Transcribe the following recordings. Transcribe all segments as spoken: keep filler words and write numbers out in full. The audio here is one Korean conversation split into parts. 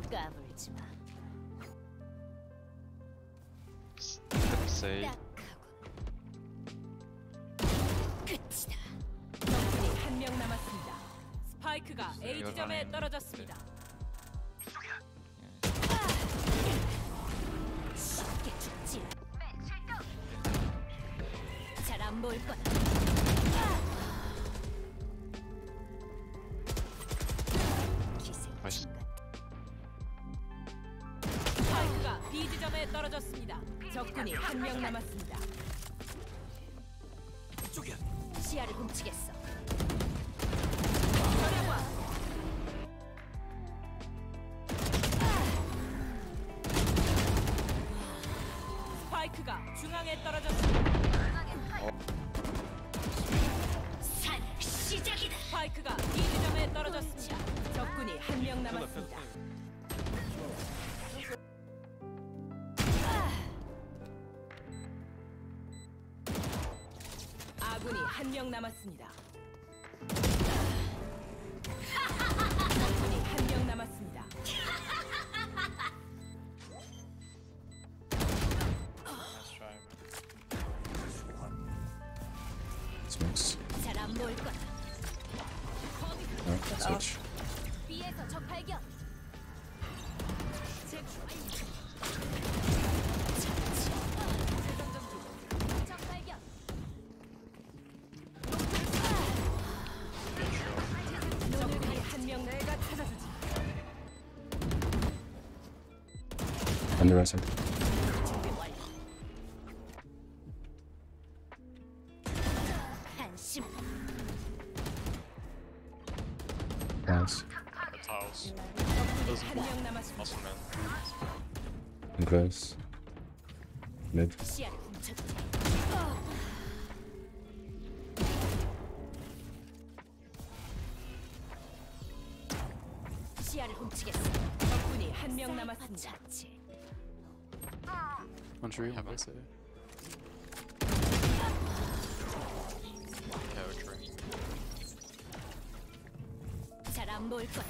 까불지 마. Say. 끝이다. 적군이 한 명 남았습니다. 스파이크가 A 지점에 떨어졌습니다. 쉽게 죽지. 잘 안 보일 거다. 맛있. 스파이크가 B 지점에 떨어졌습니다. 적군이 한 명 남았습니다. 이쪽이야. 시야를 훔치겠어. 스파이크가 중앙에 떨어졌습니다. 산 시작이다. 스파이크가 B 지점에 떨어졌습니다. 적군이 한 명 남았습니다. 아군이 한 명 남았습니다. 적군이 한 명 남았습니다. Smokes. 잘 안 보일 거다. Alright, switch. B에서 적 발견. 적 발견. 적군이 한 명 내가 찾아주지. Under right side. 준비 완료. 한심. Nice. That's house. 적군이 한 명 남았습니다. Awesome man. And close. Mid. 시야를 훔쳤지. 시야를 훔치겠어. 적군이 한 명 남았습니다. 찾지. One tree, have I say? Yeah, we're true. 잘 안 보일 거다.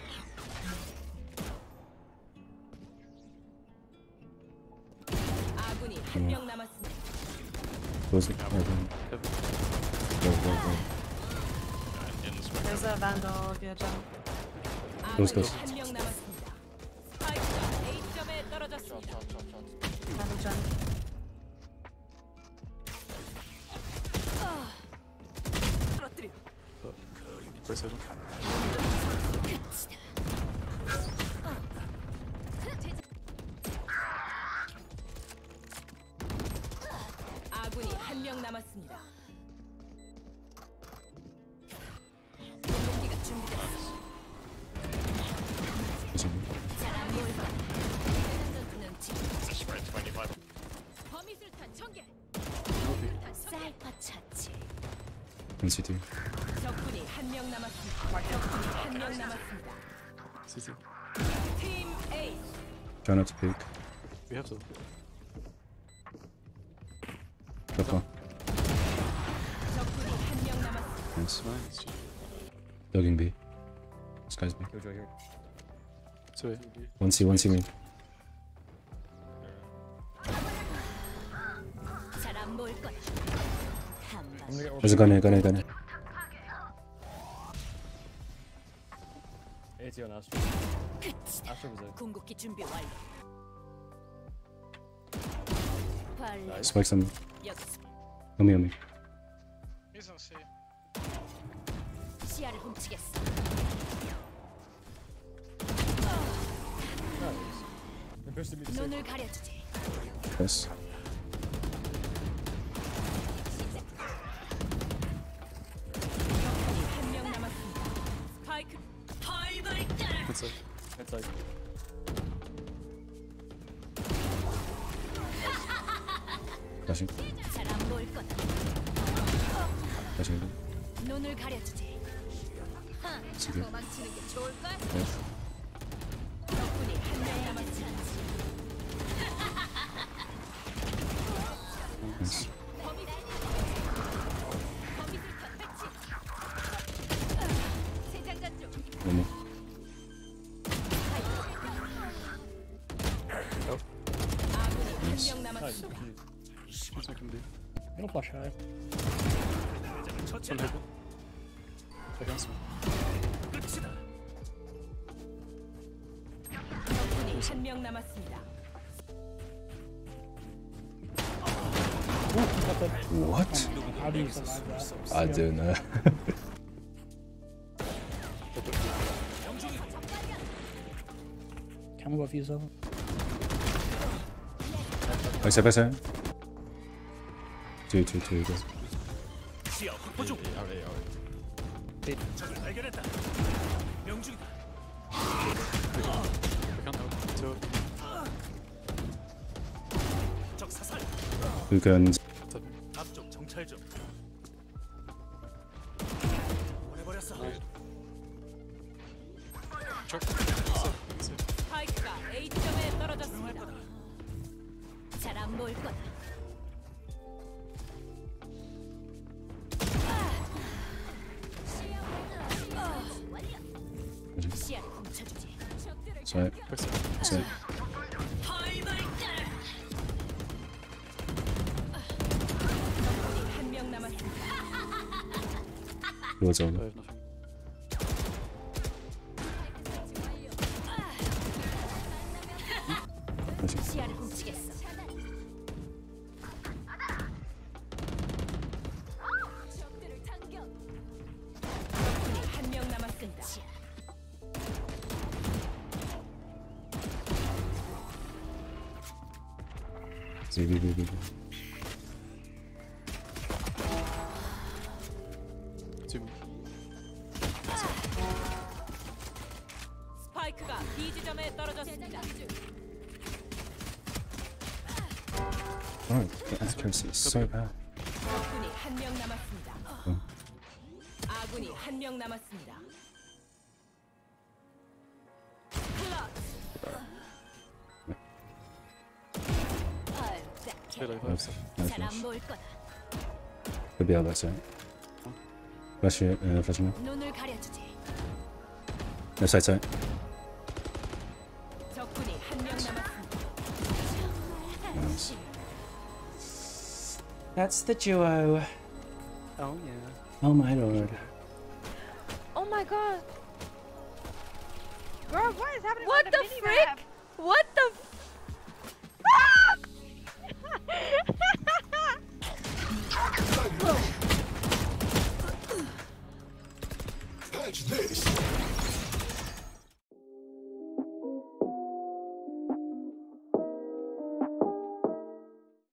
아군이 한 명 남았습니다. Close it. Right down. Go, go, go. Uh, in this way. There's a vandal, yeah, jump. Close, 아군이 close. 한 명 남았습니다. 스파이크가 A 지점에 떨어졌습니다. Vandal jump. 떨어뜨려. First hit him. 아군이 한 명 남았습니다. 공격기가 준비됐어. Using 잘 안 보일 거다. 눈치. Spread twenty-five. 범위술탄 전개. 사이퍼 찾지. and C T. 적군이 한 명 남았습니다. 적군이 한 명 남았습니다. C C. 팀 A. Try not to peek. We have to. Purple. 적군이 한 명 남았습니다. Nice. Nice. Dogging B. This guy's B. Sorry. One C, one C main. 잘 안 보일 거다. 한 번. There's a gun here, gun here, gun here. AT on Astra. 끝이다. Astra was 궁극기 준비 완료. 발레 Spike some. 여기서 On me, on me. He's on C. 시야를 훔치겠어. nice. They boosted me to save. 눈을 가려주지. Yes. 적군이 한 명 남았습니다. 스파이크. That's it. It's like Flashing. 잘 안 보일 거다. Flashing. 눈을 가려주지. 하, 지금. 도망치는 게 좋을걸? Yes. 적군이 한 명 남았습니다. Nice. 범위술탄 배치. 재장전 중. One more. It'll flush high. One heaven. Against me. 적군이 한 명 남았습니다. Ooh, got that. What? How do you survive that? I don't know. Can we go fuse over? 발사 발사. 뒤 뒤 뒤 이거. 의견. 스파이크가 A 지점에 떨어졌습니다. 잘 안 보일 거다. 시야를 훔쳐주지. 자, 자. 적군이 한 명 남았습니다. 이거죠. I have nothing. 시야를 훔치겠어. 적들을 당겨. 적군이 한 명 남았습니다. 비비비비. Two. 스파이크가 B 지점에 떨어졌습니다. Oh, the accuracy is so bad. 적군이 한 명 남았습니다. 어. 아군이 한 명 남았습니다. 클러치. 아유, Hey, 딱해. like Nice, that. nice 잘 안 flash. 보일 거다. Could be out that side. Flash it, uh, flashing it. 눈을 가려주지. No, side, side. 적군이 한 명 남았습니다. Nice. That's the duo. Oh yeah. Oh my lord. Oh my god. Bro, what is happening? What on the mini frick? map? What the? F- Catch this!